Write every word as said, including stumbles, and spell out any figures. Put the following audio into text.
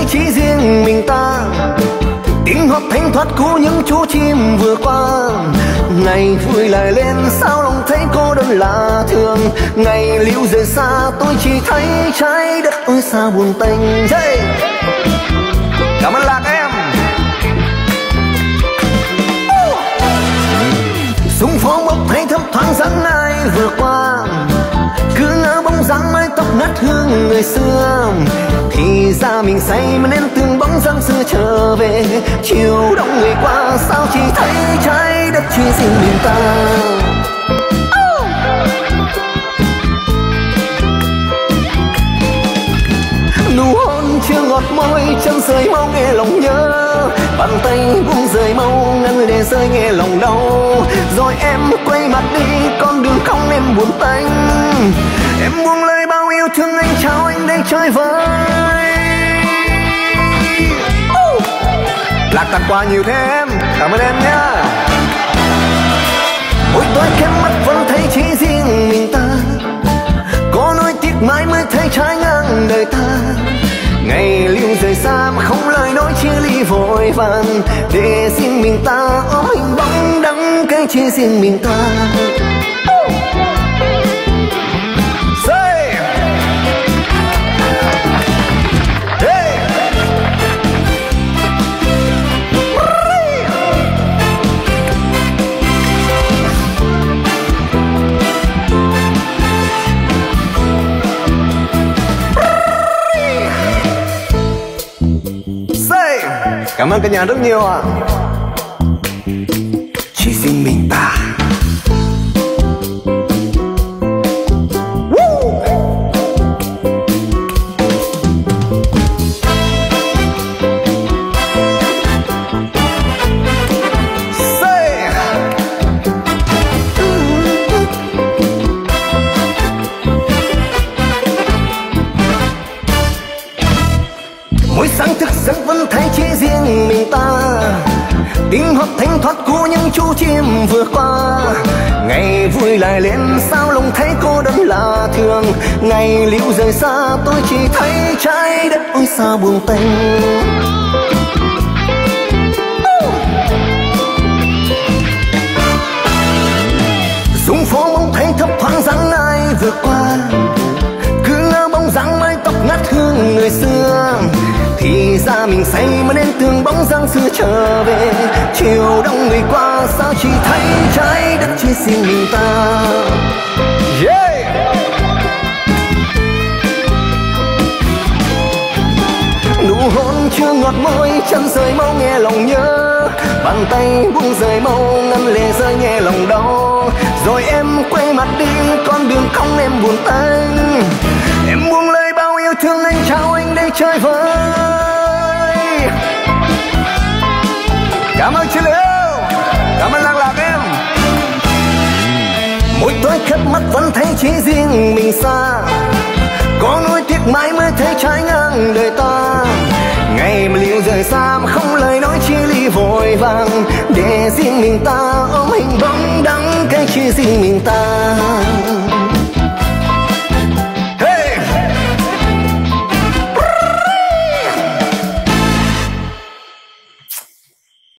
chỉ riêng mình ta. Tiếng hót thanh thoát của những chú chim vừa qua. Ngày vui lại lên sao lòng thấy cô đơn lạ thường. Ngày lưu rời xa tôi chỉ thấy trái đất ôi xa buồn tênh. Hey! Cảm ơn Lạc em. Súng phố bốc thấy thấp thoáng dáng ai vừa qua. Cứ ngỡ bóng dáng mái tóc nát hương người xưa. Thì ra mình say mà nên từng bóng dáng xưa trở về. Chiều đông người qua sao chỉ thấy trái đất chỉ riêng mình ta. Nụ hôn chưa ngọt môi, chân rơi mau nghe lòng nhớ. Bàn tay buông rời mau, ngăn để rơi nghe lòng đau. Rồi em quay mặt đi, con đường không em buồn tênh. Em buông lời bao yêu thương anh chào anh đây chơi vơi. uh! Lạc tặng quà nhiều thế em, cảm ơn em nhá. Mỗi tối khép mắt vẫn thấy chỉ riêng mình ta. Có nỗi tiếc mãi mới thấy trái ngang đời ta. Ngày lưu rời xa mà không lời nói chia ly vội vàng. Để riêng mình ta ôm hình bóng đắng cái chỉ riêng mình ta. Say! Hey! Cảm ơn cả nhà rất nhiều ạ. À. Chỉ riêng mình ta. Mỗi sáng thức giấc vẫn thấy chỉ riêng mình ta. Tiếng hót thanh thoát của những chú chim vừa qua. Ngày vui lại lên sao lòng thấy cô đơn lạ thường. Ngày lưu rời xa tôi chỉ thấy trái đất ôi xa buồn tênh. Xuống phố bóng thấy thấp thoáng dáng ai vừa qua. Cứ ngỡ bóng dáng mái tóc ngát hương người xưa. Thì ra mình say mà nên từng bóng dáng xưa trở về. Chiều đông người qua sao chỉ thấy trái đất chỉ riêng mình ta. Yeah! Nụ hôn chưa ngọt môi, chân rơi mau nghe lòng nhớ. Bàn tay buông rời mau, ngăn lệ rơi nghe lòng đau. Rồi em quay mặt đi, con đường không em buồn tênh. Em buông lời bao yêu thương anh chào anh đây chơi vơi. Cảm ơn chị Liễu, cảm ơn Lạc Lạc em. Mỗi tối khép mắt vẫn thấy chỉ riêng mình xa. Có nỗi tiếc mãi mới thấy trái ngang đời ta. Ngày mà lưu rời xa mà không lời nói chia ly vội vàng. Để riêng mình ta ôm hình bóng đắng cái chỉ riêng mình ta.